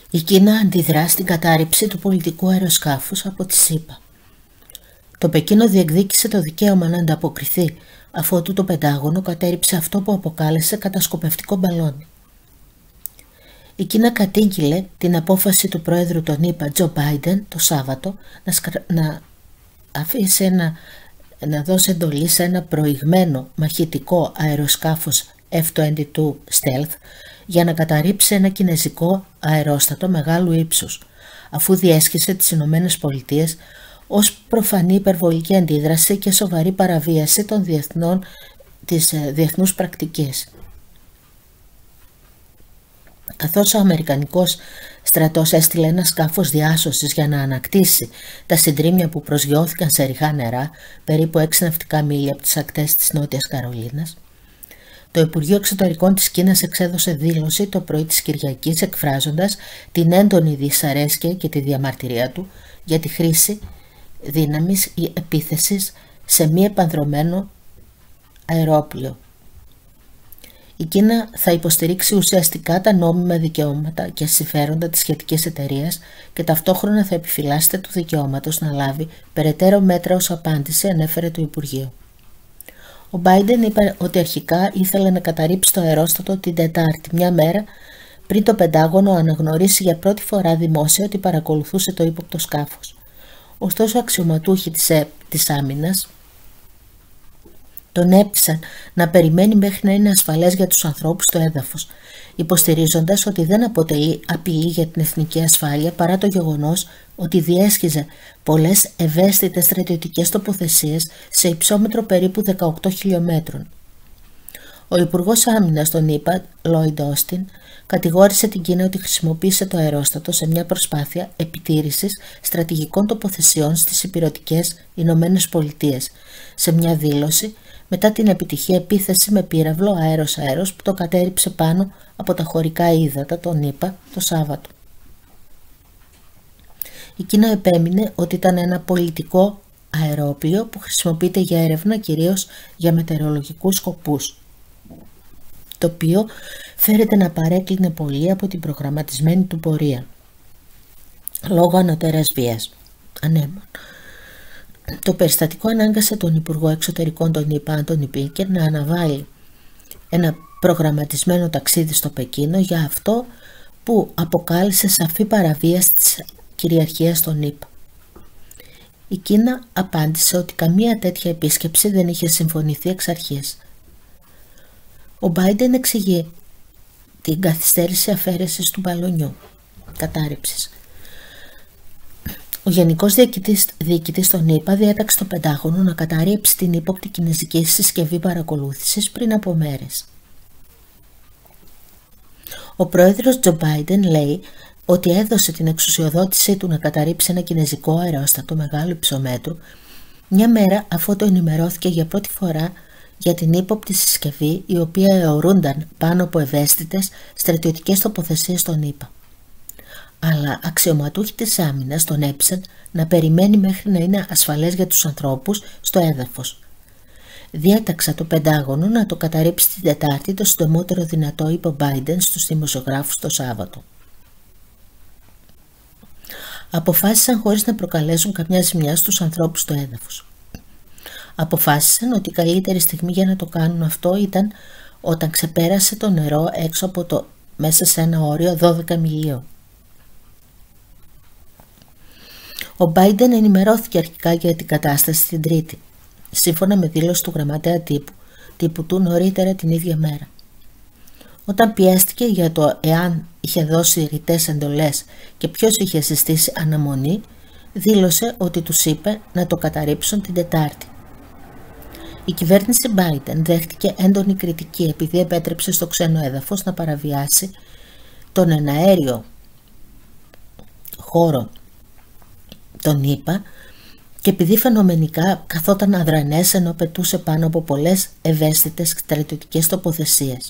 Η Κίνα αντιδρά στην κατάρριψη του πολιτικού αεροσκάφους από τη ΣΥΠΑ. Το Πεκίνο διεκδίκησε το δικαίωμα να ανταποκριθεί, αφότου το Πεντάγωνο κατέρριψε αυτό που αποκάλεσε κατασκοπευτικό μπαλόνι. Η Κίνα κατήγγειλε την απόφαση του πρόεδρου των ΗΠΑ, Τζο Μπάιντεν, το Σάββατο να δώσει εντολή σε ένα προηγμένο μαχητικό αεροσκάφος F-22 Stealth για να καταρρίψει ένα κινεζικό αερόστατο μεγάλου ύψους, αφού διέσχισε τις Ηνωμένες Πολιτείες ως προφανή υπερβολική αντίδραση και σοβαρή παραβίαση της διεθνούς πρακτικής. Καθώς ο Αμερικανικός στρατός έστειλε ένα σκάφος διάσωσης για να ανακτήσει τα συντρίμμια που προσγειώθηκαν σε ρηχά νερά, περίπου 6 ναυτικά μίλια από τις ακτές της Νότιας Καρολίνας, το Υπουργείο Εξωτερικών της Κίνας εξέδωσε δήλωση το πρωί της Κυριακής εκφράζοντας την έντονη δυσαρέσκεια και τη διαμαρτυρία του για τη χρήση δύναμης ή επίθεσης σε μη επανδρωμένο αερόπλοιο. Η Κίνα θα υποστηρίξει ουσιαστικά τα νόμιμα δικαιώματα και συμφέροντα της σχετικής εταιρείας και ταυτόχρονα θα επιφυλάσσεται του δικαιώματος να λάβει περαιτέρω μέτρα ως απάντηση, ανέφερε το Υπουργείο. Ο Μπάιντεν είπε ότι αρχικά ήθελε να καταρρίψει το αερόστατο την Τετάρτη, μια μέρα πριν το Πεντάγωνο αναγνωρίσει για πρώτη φορά δημόσια ότι παρακολουθούσε το ύποπτο σκάφος. Ωστόσο, αξιωματούχοι της άμυνας τον έπεισαν να περιμένει μέχρι να είναι ασφαλές για τους ανθρώπους στο έδαφος, υποστηρίζοντας ότι δεν αποτελεί απειλή για την εθνική ασφάλεια παρά το γεγονός ότι διέσχιζε πολλές ευαίσθητες στρατιωτικές τοποθεσίες σε υψόμετρο περίπου 18 χιλιόμετρων. Ο Υπουργός Άμυνας των ΗΠΑ, Λόιντ Όστιν, κατηγόρησε την Κίνα ότι χρησιμοποίησε το αερόστατο σε μια προσπάθεια επιτήρησης στρατηγικών τοποθεσιών στις ηπειρωτικές Ηνωμένες Πολιτείες, σε μια δήλωση μετά την επιτυχή επίθεση με πύραυλο αέρος-αέρος που το κατέρριψε πάνω από τα χωρικά ύδατα των ΗΠΑ το Σάββατο. Η Κίνα επέμεινε ότι ήταν ένα πολιτικό αερόπλοιο που χρησιμοποιείται για έρευνα κυρίως για μετεωρολογικούς σκοπούς, το οποίο φέρεται να παρέκλεινε πολύ από την προγραμματισμένη του πορεία, λόγω ανωτέρας βίας. Ανέμων. Το περιστατικό ανάγκασε τον Υπουργό Εξωτερικών των ΗΠΑ, Άντονι Μπλίνκεν, να αναβάλει ένα προγραμματισμένο ταξίδι στο Πεκίνο για αυτό που αποκάλυψε σαφή παραβίαση της κυριαρχίας των ΗΠΑ. Η Κίνα απάντησε ότι καμία τέτοια επίσκεψη δεν είχε συμφωνηθεί εξ αρχής. Ο Μπάιντεν εξηγεί την καθυστέρηση αφαίρεσης του μπαλονιού κατάρριψης. Ο Γενικός Διοικητής των ΗΠΑ διέταξε το Πεντάγωνο να καταρρίψει την ύποπτη κινεζική συσκευή παρακολούθησης πριν από μέρες. Ο πρόεδρος Τζο Μπάιντεν λέει ότι έδωσε την εξουσιοδότησή του να καταρρίψει ένα κινεζικό αερόστατο μεγάλου υψομέτρου μια μέρα αφού το ενημερώθηκε για πρώτη φορά για την ύποπτη συσκευή η οποία αιωρούνταν πάνω από ευαίσθητες στρατιωτικές τοποθεσίες των ΗΠΑ. Αλλά αξιωματούχοι της άμυνας τον έπεισαν να περιμένει μέχρι να είναι ασφαλές για τους ανθρώπους στο έδαφος. Διέταξα το Πεντάγωνο να το καταρρίψει την Τετάρτη το συντομότερο δυνατό, είπε ο Μπάιντεν στους δημοσιογράφους το Σάββατο. Αποφάσισαν χωρίς να προκαλέσουν καμιά ζημιά στους ανθρώπους στο έδαφος. Αποφάσισαν ότι η καλύτερη στιγμή για να το κάνουν αυτό ήταν όταν ξεπέρασε το νερό έξω από μέσα σε ένα όριο 12 μιλίων. Ο Μπάιντεν ενημερώθηκε αρχικά για την κατάσταση την Τρίτη, σύμφωνα με δήλωση του γραμματέα τύπου του νωρίτερα την ίδια μέρα. Όταν πιέστηκε για το εάν είχε δώσει ρητές εντολές και ποιος είχε συστήσει αναμονή, δήλωσε ότι τους είπε να το καταρρίψουν την Τετάρτη. Η κυβέρνηση Μπάιντεν δέχτηκε έντονη κριτική επειδή επέτρεψε στο ξένο έδαφος να παραβιάσει τον εναέριο χώρο τον ΗΠΑ και επειδή φαινομενικά καθόταν αδρανές ενώ πετούσε πάνω από πολλές ευαίσθητες στρατιωτικές τοποθεσίες.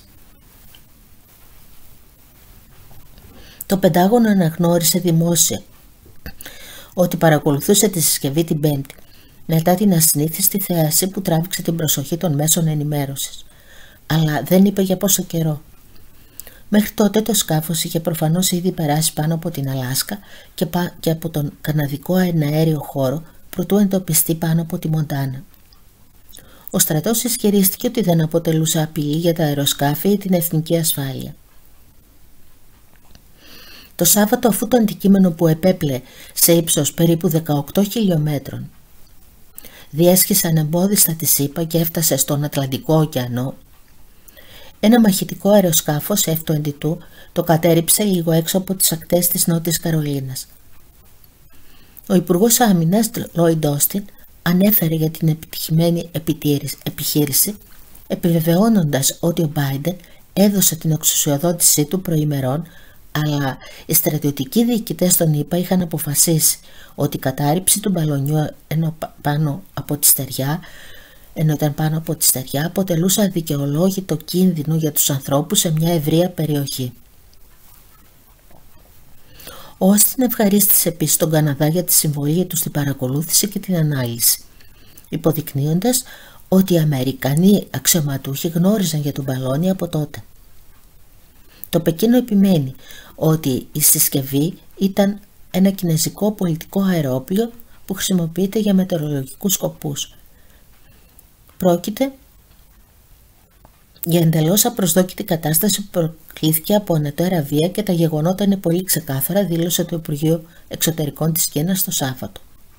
Το Πεντάγωνο αναγνώρισε δημόσια ότι παρακολουθούσε τη συσκευή την Πέμπτη, μετά την ασυνήθιστη θέαση που τράβηξε την προσοχή των μέσων ενημέρωσης, αλλά δεν είπε για πόσο καιρό. Μέχρι τότε το σκάφος είχε προφανώς ήδη περάσει πάνω από την Αλάσκα και από τον καναδικό εναέριο χώρο προτού εντοπιστεί πάνω από τη Μοντάνα. Ο στρατός ισχυρίστηκε ότι δεν αποτελούσε απειλή για τα αεροσκάφη ή την εθνική ασφάλεια. Το Σάββατο, αφού το αντικείμενο που επέπλε σε ύψος περίπου 18 χιλιόμετρων διέσχισε ανεμπόδιστα τη ΗΠΑ και έφτασε στον Ατλαντικό ωκεανό, ένα μαχητικό αεροσκάφος F-22 το κατέρριψε λίγο έξω από τις ακτές της Νότιας Καρολίνας. Ο Υπουργός Άμυνας Lloyd Austin ανέφερε για την επιτυχημένη επιχείρηση, επιβεβαιώνοντας ότι ο Biden έδωσε την εξουσιοδότησή του προημερών, αλλά οι στρατιωτικοί διοικητές των ΗΠΑ είχαν αποφασίσει ότι η κατάρριψη του μπαλονιού ενώ ήταν πάνω από τη στεριά αποτελούσε αδικαιολόγητο κίνδυνο για τους ανθρώπους σε μια ευρεία περιοχή. Ο Όστιν ευχαρίστησε επίσης τον Καναδά για τη συμβολή του στην παρακολούθηση και την ανάλυση, υποδεικνύοντας ότι οι Αμερικανοί αξιωματούχοι γνώριζαν για τον μπαλόνι από τότε. Το Πεκίνο επιμένει ότι η συσκευή ήταν ένα κινεζικό πολιτικό αερόπλιο που χρησιμοποιείται για μετεωρολογικούς σκοπούς. Πρόκειται για εντελώς απροσδόκητη κατάσταση που προκλήθηκε από ανετέρα βία και τα γεγονότα είναι πολύ ξεκάθαρα, δήλωσε το Υπουργείο Εξωτερικών της Κίνας το Σάββατο.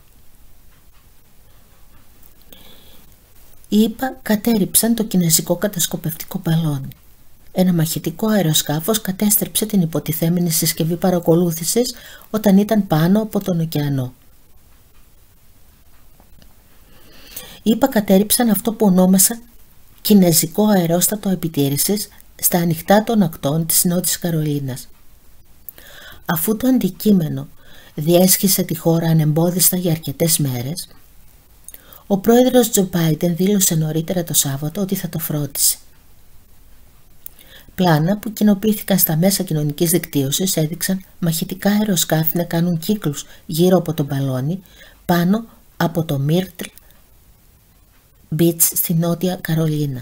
Οι ΗΠΑ κατέρριψαν το κινεζικό κατασκοπευτικό μπαλόνι. Ένα μαχητικό αεροσκάφος κατέστρεψε την υποτιθέμενη συσκευή παρακολούθησης όταν ήταν πάνω από τον ωκεανό. Οι ΗΠΑ κατέρριψαν αυτό που ονόμασα κινεζικό αερόστατο επιτήρησης στα ανοιχτά των ακτών της Νότιας Καρολίνας. Αφού το αντικείμενο διέσχισε τη χώρα ανεμπόδιστα για αρκετές μέρες, ο πρόεδρος Τζο Μπάιντεν δήλωσε νωρίτερα το Σάββατο ότι θα το φρόντισε. Πλάνα που κοινοποιήθηκαν στα μέσα κοινωνικής δικτύωσης έδειξαν μαχητικά αεροσκάφη να κάνουν κύκλους γύρω από τον μπαλόνι πάνω από το Myrtle Beach στη Νότια Καρολίνα.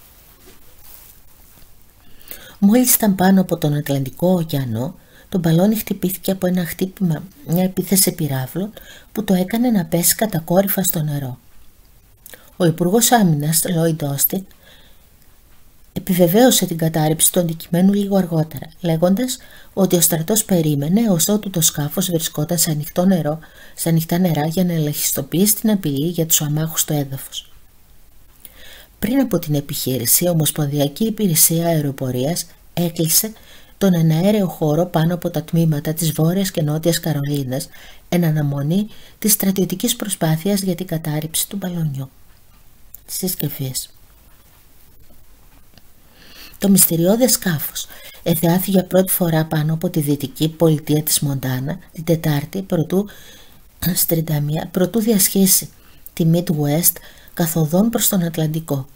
Μόλις ήταν πάνω από τον Ατλαντικό ωκεανό, το μπαλόνι χτυπήθηκε από ένα χτύπημα, μια επίθεση πυράβλων που το έκανε να πέσει κατακόρυφα στο νερό. Ο Υπουργός Άμυνας Lloyd Austin επιβεβαίωσε την κατάρριψη του αντικειμένου λίγο αργότερα, λέγοντας ότι ο στρατός περίμενε ως ότου το σκάφος βρισκόταν σε ανοιχτά νερά για να ελαχιστοποιήσει την απειλή για τους αμάχους στο έδαφος. Πριν από την επιχείρηση, η Ομοσπονδιακή Υπηρεσία Αεροπορίας έκλεισε τον εναέριο χώρο πάνω από τα τμήματα της Βόρειας και Νότιας Καρολίνας εν αναμονή της στρατιωτικής προσπάθειας για την κατάρριψη του μπαλονιού της συσκευής. Το μυστηριώδες σκάφος εθεάθη για πρώτη φορά πάνω από τη δυτική πολιτεία της Μοντάνα την Τετάρτη προτού διασχίσει τη Midwest καθοδόν προς τον Ατλαντικό.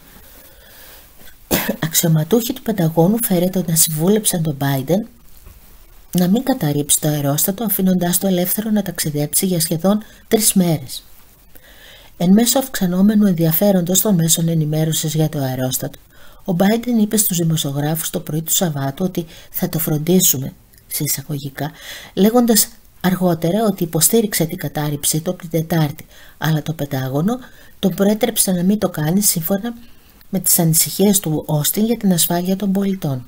Αξιωματούχοι του Πενταγώνου φέρεται να συμβούλεψαν τον Biden να μην καταρρύψει το αερόστατο, αφήνοντάς το ελεύθερο να ταξιδέψει για σχεδόν 3 μέρες. Εν μέσω αυξανόμενου ενδιαφέροντος των μέσων ενημέρωσης για το αερόστατο, ο Biden είπε στους δημοσιογράφους το πρωί του Σαββάτου ότι θα το φροντίσουμε, σε εισαγωγικά, λέγοντας αργότερα ότι υποστήριξε την κατάρριψή του από την Τετάρτη, αλλά το Πεντάγωνο τον προέτρεψε να μην το κάνει σύμφωνα με τις ανησυχίες του Όστιν για την ασφάλεια των πολιτών.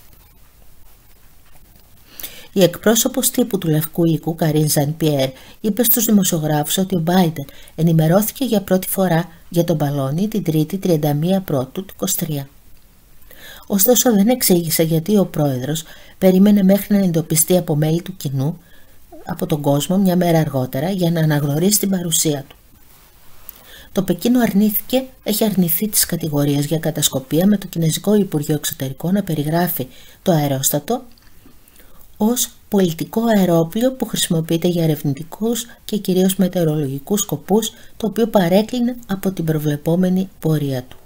Η εκπρόσωπος τύπου του Λευκού Οίκου, Καρίν Ζαν-Πιέρ, είπε στους δημοσιογράφους ότι ο Biden ενημερώθηκε για πρώτη φορά για τον μπαλόνι την Τρίτη 31 Πρώτου του 2023. Ωστόσο δεν εξήγησε γιατί ο πρόεδρος περίμενε μέχρι να εντοπιστεί από μέλη του κοινού από τον κόσμο μια μέρα αργότερα για να αναγνωρίσει την παρουσία του. Το Πεκίνο έχει αρνηθεί τις κατηγορίες για κατασκοπία, με το Κινεζικό Υπουργείο Εξωτερικών να περιγράφει το αερόστατο ως πολιτικό αερόπλιο που χρησιμοποιείται για ερευνητικούς και κυρίως μετεωρολογικούς σκοπούς, το οποίο παρέκλεινε από την προβλεπόμενη πορεία του.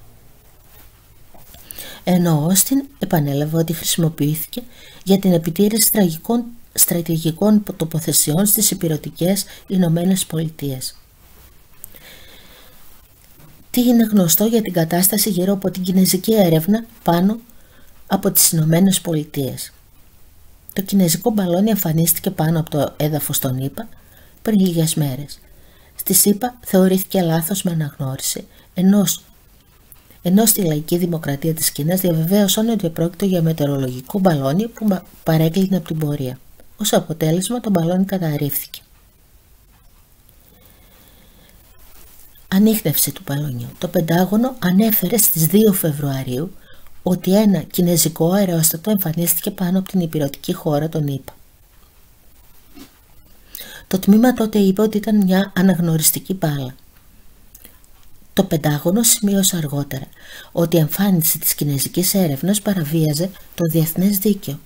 Ενώ ο Όστιν επανέλαβε ότι χρησιμοποιήθηκε για την επιτήρηση στρατηγικών τοποθεσιών στις ηπειρωτικές Ηνωμένες Πολιτείες. Τι είναι γνωστό για την κατάσταση γύρω από την κινεζική έρευνα πάνω από τις Ηνωμένες Πολιτείες. Το κινέζικο μπαλόνι εμφανίστηκε πάνω από το έδαφος των ΗΠΑ πριν λίγες μέρες. Στις ΗΠΑ θεωρήθηκε λάθος με αναγνώριση, ενώ στη λαϊκή δημοκρατία της Κίνας διαβεβαίωσαν ότι πρόκειται για μετεωρολογικό μπαλόνι που παρέκλεινε από την πορεία. Ως αποτέλεσμα το μπαλόνι καταρρίφθηκε. Ανίχνευση του μπαλονιού. Το Πεντάγωνο ανέφερε στις 2 Φεβρουαρίου ότι ένα κινέζικο αερόστατο εμφανίστηκε πάνω από την ηπειρωτική χώρα των ΗΠΑ. Το τμήμα τότε είπε ότι ήταν μια αναγνωριστική μπάλα. Το Πεντάγωνο σημείωσε αργότερα ότι η εμφάνιση της κινέζικης έρευνας παραβίαζε το διεθνές δίκαιο.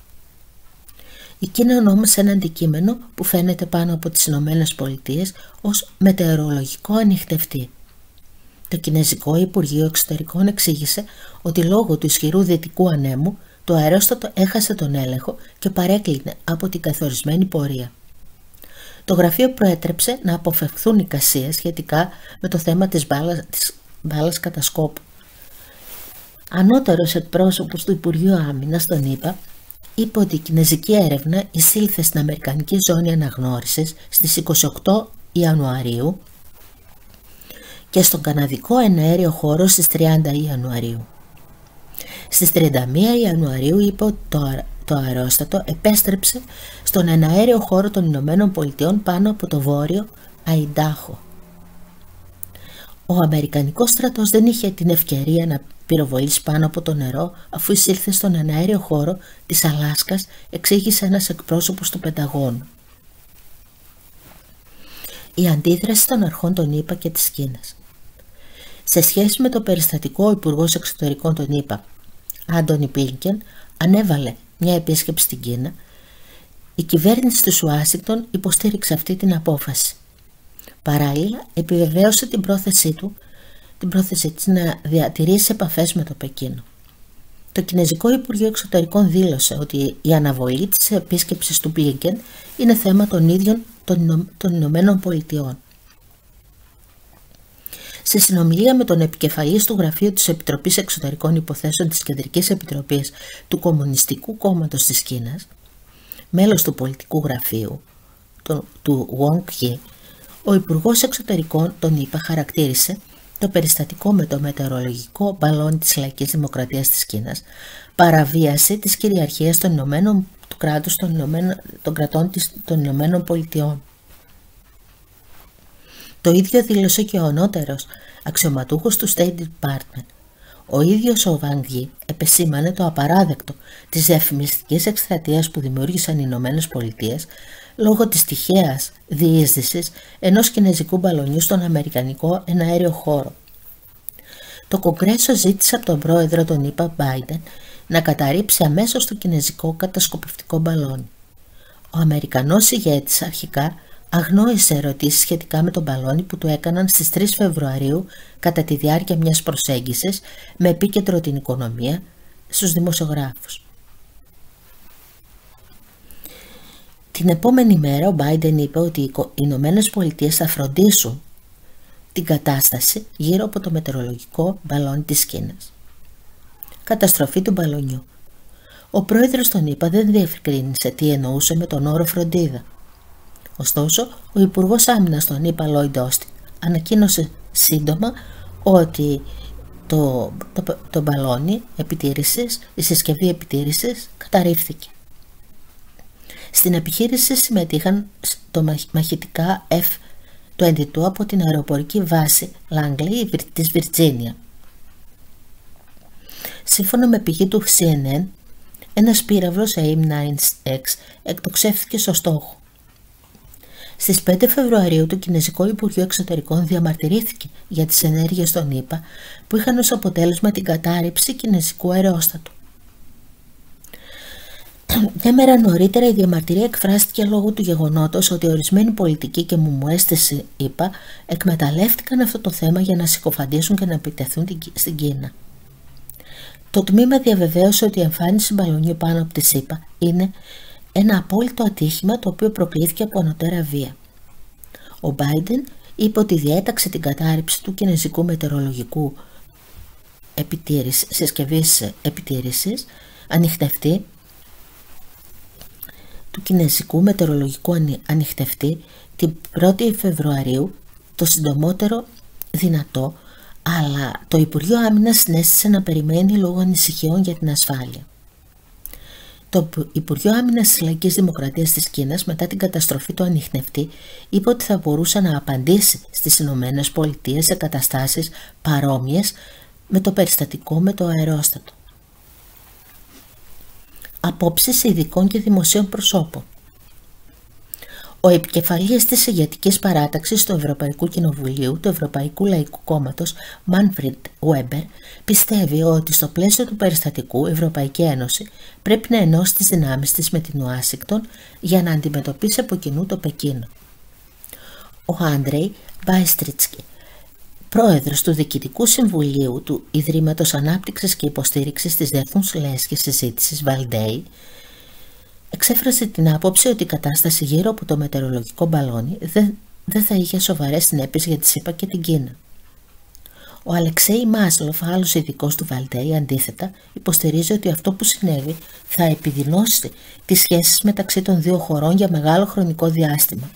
Η Κίνα ονόμασε ένα αντικείμενο που φαίνεται πάνω από τις Ηνωμένες Πολιτείες ως μετεωρολογικό ανιχνευτή. Το Κινέζικο Υπουργείο Εξωτερικών εξήγησε ότι λόγω του ισχυρού δυτικού ανέμου το αερόστατο έχασε τον έλεγχο και παρέκλεινε από την καθορισμένη πορεία. Το γραφείο προέτρεψε να αποφευχθούν εικασίες σχετικά με το θέμα της μπάλας κατασκόπου. Ανώτερος εκπρόσωπος του Υπουργείου Άμυνας των ΗΠΑ είπε ότι η κινέζικη έρευνα εισήλθε στην Αμερικανική Ζώνη Αναγνώρισης στις 28 Ιανουαρίου και στον Καναδικό Εναέριο Χώρο στις 30 Ιανουαρίου. Στις 31 Ιανουαρίου είπε ότι το αερόστατο επέστρεψε στον εναέριο χώρο των Ηνωμένων Πολιτειών πάνω από το βόρειο Αϊντάχο. Ο Αμερικανικός στρατός δεν είχε την ευκαιρία να πυροβολήσει πάνω από το νερό αφού εισήλθε στον εναέριο χώρο της Αλάσκας, εξήγησε ένας εκπρόσωπος του Πενταγώνου. Η αντίδραση των αρχών των ΗΠΑ και της Κίνας. Σε σχέση με το περιστατικό, ο Υπουργός Εξωτερικών των ΗΠΑ, Άντονι Μπλίνκεν, ανέβαλε μια επίσκεψη στην Κίνα. Η κυβέρνηση του Ουάσιγκτον υποστήριξε αυτή την απόφαση. Παράλληλα, επιβεβαίωσε την πρόθεσή της να διατηρήσει επαφές με το Πεκίνο. Το Κινέζικο Υπουργείο Εξωτερικών δήλωσε ότι η αναβολή της επίσκεψης του Μπλίνκεν είναι θέμα των ίδιων των Ηνωμένων Πολιτειών. Σε συνομιλία με τον επικεφαλής του Γραφείου της Επιτροπής Εξωτερικών Υποθέσεων της Κεντρικής Επιτροπής του Κομμουνιστικού Κόμματος της Κίνας, μέλος του πολιτικού γραφείου, του Wong Yi, ο Υπουργός Εξωτερικών των ΗΠΑ χαρακτήρισε το περιστατικό με το μετεωρολογικό μπαλόνι της Λαϊκής Δημοκρατίας της Κίνας παραβίαση της κυριαρχίας του κράτους των κρατών των Ηνωμένων Πολιτειών. Το ίδιο δήλωσε και ο ανώτερος αξιωματούχος του State Department. Ο ίδιος ο Wang Yi επεσήμανε το απαράδεκτο της διαφημιστικής εκστρατείας που δημιούργησαν οι Ηνωμένες Πολιτείες λόγω της τυχαίας διείσδυσης ενός κινέζικου μπαλονιού στον αμερικανικό εναέριο χώρο. Το Κογκρέσο ζήτησε από τον πρόεδρο των ΗΠΑ Biden να καταρρύψει αμέσως το κινέζικο κατασκοπευτικό μπαλόνι. Ο Αμερικανός ηγέτης αρχικά αγνόησε ερωτήσεις σχετικά με τον μπαλόνι που του έκαναν στις 3 Φεβρουαρίου κατά τη διάρκεια μιας προσέγγισης με επίκεντρο την οικονομία στους δημοσιογράφους. Την επόμενη μέρα ο Biden είπε ότι οι Ηνωμένες Πολιτείες θα φροντίσουν την κατάσταση γύρω από το μετεωρολογικό μπαλόνι της Κίνας. Καταστροφή του μπαλονιού. Ο πρόεδρος των ΗΠΑ δεν διευκρίνησε τι εννοούσε με τον όρο φροντίδα. Ωστόσο, ο Υπουργός Άμυνας των ΗΠΑ, Lloyd Austin, ανακοίνωσε σύντομα ότι το μπαλόνι επιτήρησης, η συσκευή επιτήρησης καταρρίφθηκε. Στην επιχείρηση συμμετείχαν το μαχητικά F-22 από την αεροπορική βάση Langley της Βιρτζίνια. Σύμφωνα με πηγή του CNN, ένας πύραυλος AIM-9X εκτοξεύθηκε στο στόχο. Στις 5 Φεβρουαρίου το Κινέζικο Υπουργείο Εξωτερικών διαμαρτυρήθηκε για τις ενέργειες των ΗΠΑ που είχαν ως αποτέλεσμα την κατάρριψη κινέζικου αερόστατου. Μια μέρα νωρίτερα η διαμαρτυρία εκφράστηκε λόγω του γεγονότος ότι ορισμένοι πολιτικοί και μουμουέστες ΗΠΑ εκμεταλλεύτηκαν αυτό το θέμα για να συκοφαντήσουν και να επιτεθούν στην Κίνα. Το τμήμα διαβεβαίωσε ότι η εμφάνιση μπαλονιού πάνω από τις ΗΠΑ είναι ένα απόλυτο ατύχημα το οποίο προκλήθηκε από ανωτέρα βία. Ο Biden είπε ότι διέταξε την κατάρριψη του κινέζικου μετεωρολογικού συσκευής επιτήρησης ανιχνευτή του Κινέζικου μετεωρολογικού ανιχνευτή την 1η Φεβρουαρίου, το συντομότερο δυνατό, αλλά το Υπουργείο Άμυνας συνέστησε να περιμένει λόγω ανησυχιών για την ασφάλεια. Το Υπουργείο Άμυνας της Λαϊκής Δημοκρατίας της Κίνας, μετά την καταστροφή του ανιχνευτή, είπε ότι θα μπορούσε να απαντήσει στις Ηνωμένες Πολιτείες σε καταστάσεις παρόμοιες με το περιστατικό με το αερόστατο. Απόψεις ειδικών και δημοσίων προσώπων. Ο επικεφαλής της ηγετικής παράταξης του Ευρωπαϊκού Κοινοβουλίου, του Ευρωπαϊκού Λαϊκού Κόμματος, Manfred Weber, πιστεύει ότι στο πλαίσιο του περιστατικού η Ευρωπαϊκή Ένωση πρέπει να ενώσει τις δυνάμεις της με την Ουάσιγκτον για να αντιμετωπίσει από κοινού το Πεκίνο. Ο Άντρεϊ Μπάιστριτσκι, πρόεδρος του Διοικητικού Συμβουλίου του Ιδρύματος Ανάπτυξης και Υποστήριξης της Διεθνούς Λέσχης Συζήτησης Βαλντέι, εξέφρασε την άποψη ότι η κατάσταση γύρω από το μετεωρολογικό μπαλόνι δεν θα είχε σοβαρές συνέπειες για τη ΣΥΠΑ και την Κίνα. Ο Αλεξέη Μάσλοφ, άλλος ειδικός του Βαλντέι, αντίθετα, υποστηρίζει ότι αυτό που συνέβη θα επιδεινώσει τις σχέσεις μεταξύ των δύο χωρών για μεγάλο χρονικό διάστημα.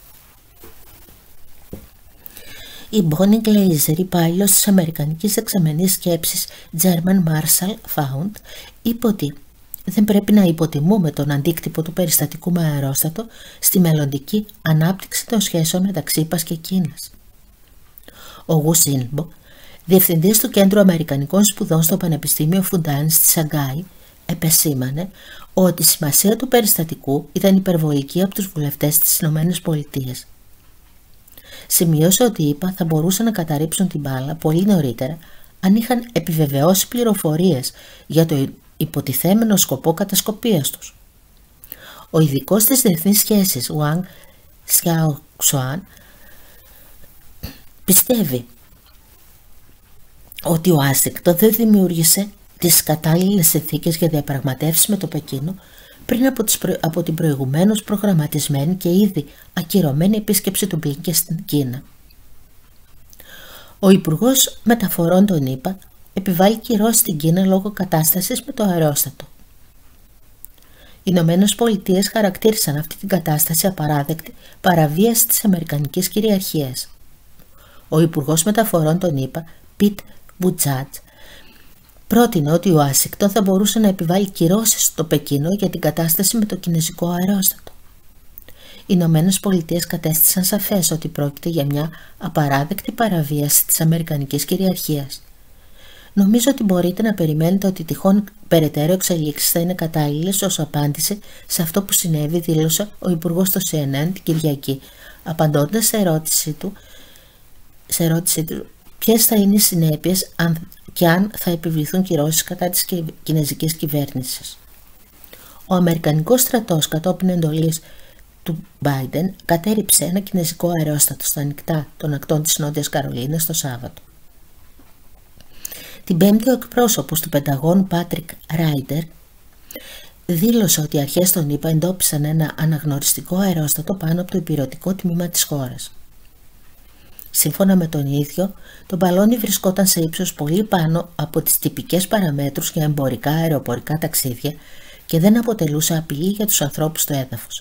Η Bonnie Glaser, υπάλληλος της Αμερικανικής Δεξαμενής Σκέψης German Marshall Fund, είπε ότι δεν πρέπει να υποτιμούμε τον αντίκτυπο του περιστατικού με αερόστατο στη μελλοντική ανάπτυξη των σχέσεων μεταξύ ΗΠΑ και Κίνας. Ο Γου Σίνμπο, διευθυντής του Κέντρου Αμερικανικών Σπουδών στο Πανεπιστήμιο Φουντάν στη Σαγκάη, επεσήμανε ότι η σημασία του περιστατικού ήταν υπερβολική από τους βουλευτές της ΗΠΑ. Σημείωσε ότι οι ΗΠΑ θα μπορούσαν να καταρρύψουν την μπάλα πολύ νωρίτερα αν είχαν επιβεβαιώσει πληροφορίες για το υποτιθέμενο σκοπό κατασκοπίας τους. Ο ειδικός της διεθνείς σχέσης Wang Xiaoxuan πιστεύει ότι ο Ουάσιγκτον δεν δημιούργησε τις κατάλληλες συνθήκες για διαπραγματεύσεις με το Πεκίνο πριν από την προηγουμένως προγραμματισμένη και ήδη ακυρωμένη επίσκεψη του Μπλίνκεν στην Κίνα. Ο Υπουργός Μεταφορών των ΗΠΑ επιβάλλει κυρώσεις στην Κίνα λόγω κατάστασης με το αερόστατο. Οι Ηνωμένες Πολιτείες χαρακτήρισαν αυτή την κατάσταση απαράδεκτη παραβίαση της αμερικανικής κυριαρχίας. Ο Υπουργός Μεταφορών των ΗΠΑ, Πιτ Μπουτζάτζ, πρότεινε ότι η Ουάσιγκτον θα μπορούσε να επιβάλλει κυρώσεις στο Πεκίνο για την κατάσταση με το κινέζικο αερόστατο. Οι Ηνωμένες Πολιτείες κατέστησαν σαφές ότι πρόκειται για μια απαράδεκτη παραβίαση της αμερικανικής κυριαρχίας. Νομίζω ότι μπορείτε να περιμένετε ότι τυχόν περαιτέρω εξελίξεις θα είναι κατάλληλες ως απάντηση σε αυτό που συνέβη, δήλωσε ο Υπουργός στο CNN την Κυριακή, απαντώντας σε ερώτηση του ποιες θα είναι οι συνέπειες και αν θα επιβληθούν κυρώσεις κατά της κινέζικης κυβέρνησης. Ο Αμερικανικός στρατός, κατόπιν εντολής του Biden, κατέριψε ένα κινέζικο αερόστατο στα ανοιχτά των ακτών της Νότιας Καρολίνας το Σάββατο. Την Πέμπτη, ο εκπρόσωπος του Πενταγώνου Πάτρικ Ράιντερ δήλωσε ότι οι αρχές των ΗΠΑ εντόπισαν ένα αναγνωριστικό αερόστατο πάνω από το ηπειρωτικό τμήμα της χώρας. Σύμφωνα με τον ίδιο, το μπαλόνι βρισκόταν σε ύψος πολύ πάνω από τις τυπικές παραμέτρους για εμπορικά αεροπορικά ταξίδια και δεν αποτελούσε απειλή για τους ανθρώπους στο έδαφος.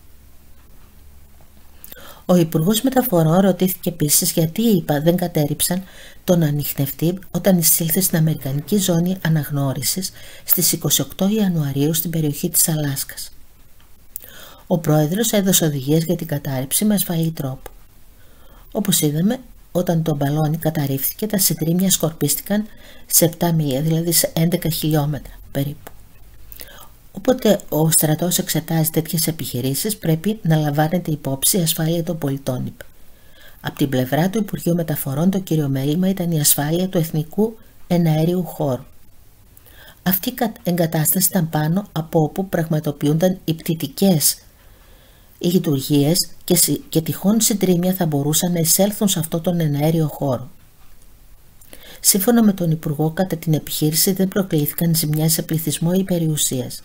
Ο Υπουργός Μεταφορών ρωτήθηκε επίσης γιατί οι ΗΠΑ δεν κατέριψαν τον ανιχνευτή όταν εισήλθε στην Αμερικανική Ζώνη Αναγνώρισης στις 28 Ιανουαρίου στην περιοχή της Αλάσκας. Ο πρόεδρος έδωσε οδηγίες για την κατάρριψη με ασφαλή τρόπο. Όπως είδαμε, όταν το μπαλόνι καταρρίφθηκε, τα συντρίμμια σκορπίστηκαν σε 7 μίλια, δηλαδή σε 11 χιλιόμετρα περίπου. Όποτε ο στρατός εξετάζει τέτοιες επιχειρήσεις, πρέπει να λαμβάνεται υπόψη η ασφάλεια των πολιτών, είπε. Από την πλευρά του Υπουργείου Μεταφορών, το κύριο μέλημα ήταν η ασφάλεια του εθνικού εναέριου χώρου. Αυτή η εγκατάσταση ήταν πάνω από όπου πραγματοποιούνταν οι πτυτικές λειτουργίες και τυχόν συντρίμμια θα μπορούσαν να εισέλθουν σε αυτόν τον εναέριο χώρο. Σύμφωνα με τον Υπουργό, κατά την επιχείρηση δεν προκλήθηκαν ζημιά σε πληθυσμό ή περιουσίας.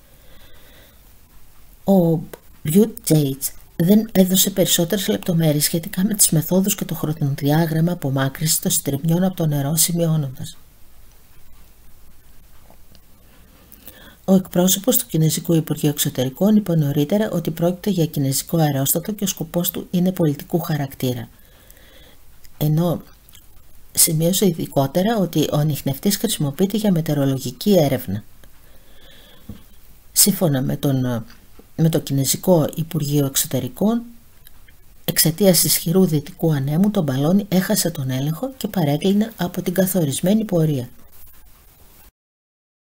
Ο Buttigieg δεν έδωσε περισσότερες λεπτομέρειες σχετικά με τις μεθόδους και το χρονοδιάγραμμα απομάκρυσης των συντριμμιών από το νερό, σημειώνοντας Ο εκπρόσωπος του Κινεζικού Υπουργείου Εξωτερικών είπε νωρίτερα ότι πρόκειται για κινεζικό αερόστατο και ο σκοπός του είναι πολιτικού χαρακτήρα. Ενώ σημείωσε ειδικότερα ότι ο ανιχνευτής χρησιμοποιείται για μετεωρολογική έρευνα. Σύμφωνα με το Κινεζικό Υπουργείο Εξωτερικών, εξαιτίας ισχυρού δυτικού ανέμου το μπαλόνι έχασε τον έλεγχο και παρέκλεινε από την καθορισμένη πορεία.